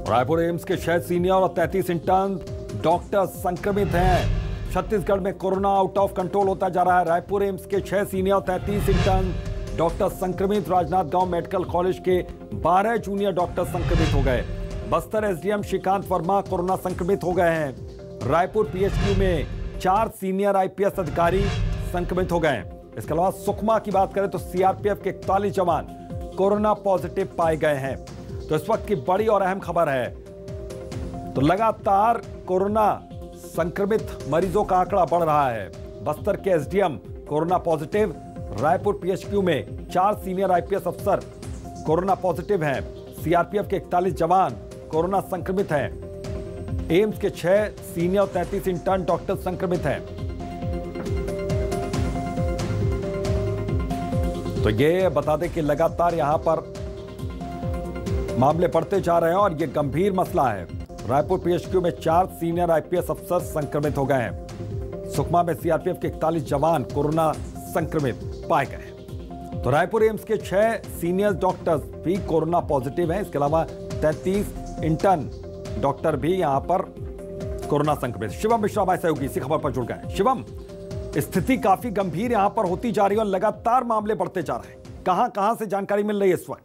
Raipur AIIMS के 6 senior और 33 intern doctor संक्रमित हैं। छत्तीसगढ़ में कोरोना आउट ऑफ कंट्रोल होता जा रहा है। रायपुर एम्स के 6 सीनियर और 33 इंटर्न डॉक्टर संक्रमित। राजनांदगांव मेडिकल कॉलेज के 12 जूनियर डॉक्टर संक्रमित हो गए। बस्तर एसडीएम श्रीकांत वर्मा कोरोना संक्रमित हो गए हैं। रायपुर पीएचक्यू में 4 सीनियर आईपीएस अधिकारी संक्रमित हो गए। इसके अलावा सुकमा की बात करें तो सीआरपीएफ के 41 जवान कोरोना पॉजिटिव पाए गए हैं। तो इस वक्त की बड़ी और अहम खबर है, तो लगातार कोरोना संक्रमित मरीजों का आंकड़ा बढ़ रहा है। बस्तर के SDM corona positive. Raipur PHQ में 4 सीनियर आईपीएस अफसर कोरोना पॉजिटिव हैं। सीआरपीएफ के 41 जवान कोरोना संक्रमित हैं। एम्स के 6 सीनियर और 33 इंटर्न डॉक्टर संक्रमित हैं। तो ये बता दें कि लगातार यहां पर मामले बढ़ते जा रहे हैं और ये गंभीर मसला है। रायपुर पीएचक्यू में 4 सीनियर आईपीएस अफसर संक्रमित हो गए हैं। सुकमा में सीआरपीएफ के 41 जवान कोरोना संक्रमित पाए गए। तो रायपुर एम्स के 6 सीनियर डॉक्टर्स भी कोरोना पॉजिटिव हैं। इसके अलावा 33 इंटर्न डॉक्टर भी यहां पर कोरोना संक्रमित। शिवम मिश्रा हमारे सहयोगी इसी खबर पर जुड़ गए। शिवम, स्थिति काफी गंभीर यहां पर होती जा रही है और लगातार मामले बढ़ते जा रहे हैं। कहां से जानकारी मिल रही है इस वक्त?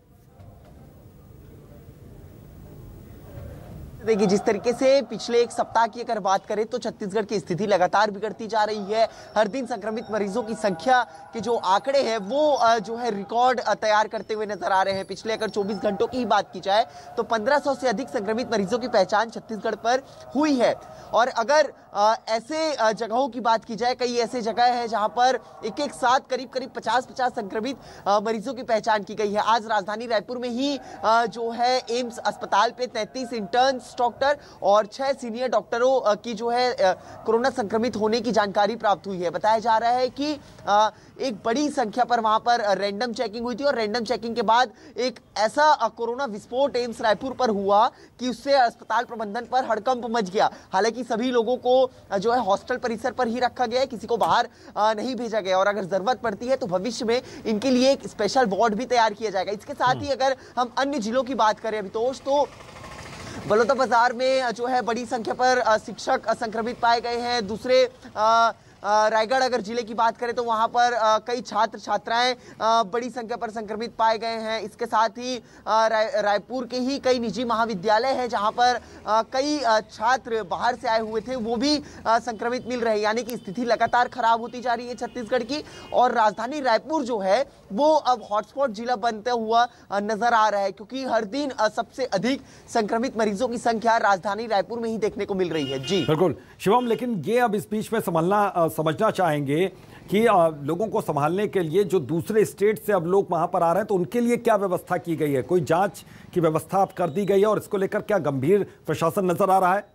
देखिए, जिस तरीके से पिछले एक सप्ताह की अगर बात करें तो छत्तीसगढ़ की स्थिति लगातार बिगड़ती जा रही है। हर दिन संक्रमित मरीजों की संख्या के जो आंकड़े हैं वो जो है रिकॉर्ड तैयार करते हुए नजर आ रहे हैं। पिछले अगर 24 घंटों की ही बात की जाए तो 1500 से अधिक संक्रमित मरीजों की पहचान छत्तीसगढ़ पर हुई है। और अगर ऐसे जगहों की बात की जाए, कई ऐसे जगह है जहां पर एक साथ करीब 50 संक्रमित मरीजों की पहचान की गई है। आज राजधानी रायपुर में ही जो है एम्स अस्पताल पे 33 इंटर्न्स डॉक्टर और 6 सीनियर डॉक्टरों की जो है कोरोना संक्रमित होने की जानकारी प्राप्त हुई है। बताया जा रहा है कि एक बड़ी संख्या पर वहां पर रैंडम चेकिंग हुई थी और रैंडम चेकिंग के बाद एक ऐसा कोरोना विस्फोट एम्स रायपुर पर हुआ कि उससे अस्पताल प्रबंधन पर हड़कंप मच गया। हालांकि सभी लोगों को जो है हॉस्टल परिसर पर ही रखा गया है, किसी को बाहर नहीं भेजा गया और अगर जरूरत पड़ती है तो भविष्य में इनके लिए एक स्पेशल वार्ड भी तैयार किया जाएगा। इसके साथ ही अगर हम अन्य जिलों की बात करें अभितोष, तो बलौदाबाजार में जो है बड़ी संख्या पर शिक्षक संक्रमित पाए गए हैं। दूसरे रायगढ़ अगर जिले की बात करें तो वहां पर कई छात्र छात्राएं बड़ी संख्या पर संक्रमित पाए गए हैं। इसके साथ ही रायपुर के ही कई निजी महाविद्यालय हैं जहां पर कई छात्र बाहर से आए हुए थे, वो भी संक्रमित मिल रहे हैं। यानी कि स्थिति लगातार खराब होती जा रही है छत्तीसगढ़ की और राजधानी रायपुर जो है वो अब हॉटस्पॉट जिला बनता हुआ नजर आ रहा है, क्योंकि हर दिन सबसे अधिक संक्रमित मरीजों की संख्या राजधानी रायपुर में ही देखने को मिल रही है। जी बिल्कुल शिवम, लेकिन ये अब इस बीच में समझना चाहेंगे कि लोगों को संभालने के लिए जो दूसरे स्टेट से अब लोग वहां पर आ रहे हैं तो उनके लिए क्या व्यवस्था की गई है? कोई जांच की व्यवस्था अब कर दी गई है और इसको लेकर क्या गंभीर प्रशासन नजर आ रहा है?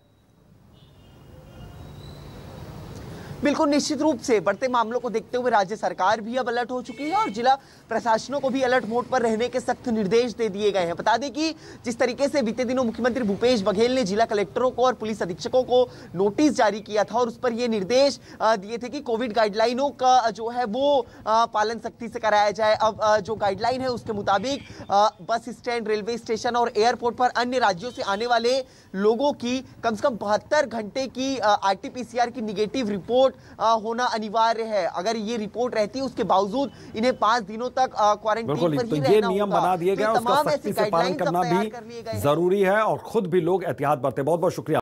बिल्कुल, निश्चित रूप से बढ़ते मामलों को देखते हुए राज्य सरकार भी अब अलर्ट हो चुकी है और जिला प्रशासनों को भी अलर्ट मोड पर रहने के सख्त निर्देश दे दिए गए हैं। बता दें कि जिस तरीके से बीते दिनों मुख्यमंत्री भूपेश बघेल ने जिला कलेक्टरों को और पुलिस अधीक्षकों को नोटिस जारी किया था और उस पर यह निर्देश दिए थे कि कोविड गाइडलाइनों का जो है वो पालन सख्ती से कराया जाए। अब जो गाइडलाइन है उसके मुताबिक बस स्टैंड, रेलवे स्टेशन और एयरपोर्ट पर अन्य राज्यों से आने वाले लोगों की कम से कम 72 घंटे की RT-PCR की निगेटिव रिपोर्ट होना अनिवार्य है। अगर ये रिपोर्ट रहती है उसके बावजूद इन्हें 5 दिनों तक क्वारंटीन पर ही रहना होगा। ये नियम बना दिए गए, उसका सख्ती से पालन करना भी जरूरी है और खुद भी लोग एहतियात बरतें। बहुत बहुत शुक्रिया।